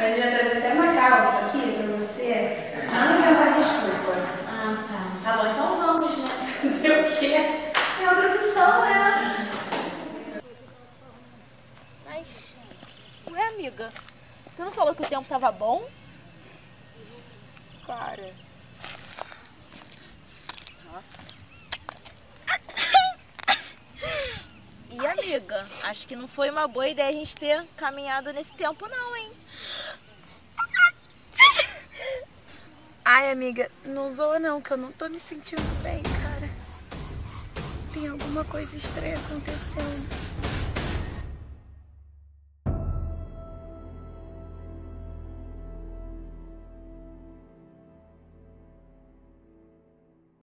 Mas eu já trouxe até uma calça aqui pra você. Não inventar desculpa. Ah, tá. Tá bom, então vamos, né? Fazer o quê? Tem outra opção, né? Mas, ué, amiga, tu não falou que o tempo tava bom? Cara. E, amiga, acho que não foi uma boa ideia a gente ter caminhado nesse tempo não, hein? Ai, amiga, não zoa não, que eu não tô me sentindo bem, cara. Tem alguma coisa estranha acontecendo.